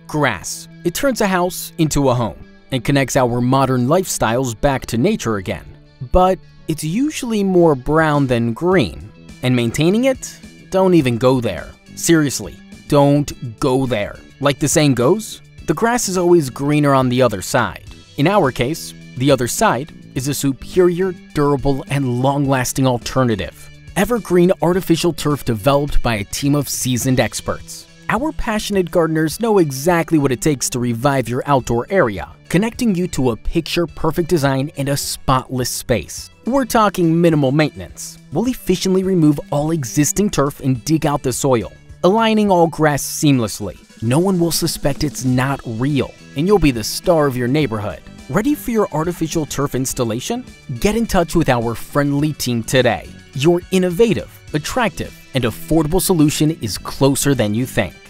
Grass. It turns a house into a home and connects our modern lifestyles back to nature again. But it's usually more brown than green. And maintaining it? Don't even go there. Seriously, don't go there. Like the saying goes, the grass is always greener on the other side. In our case, the other side is a superior, durable, and long-lasting alternative. Evergreen artificial turf developed by a team of seasoned experts. Our passionate gardeners know exactly what it takes to revive your outdoor area, connecting you to a picture-perfect design and a spotless space. We're talking minimal maintenance. We'll efficiently remove all existing turf and dig out the soil, aligning all grass seamlessly. No one will suspect it's not real, and you'll be the star of your neighborhood. Ready for your artificial turf installation? Get in touch with our friendly team today. Your innovative, attractive, and affordable solution is closer than you think.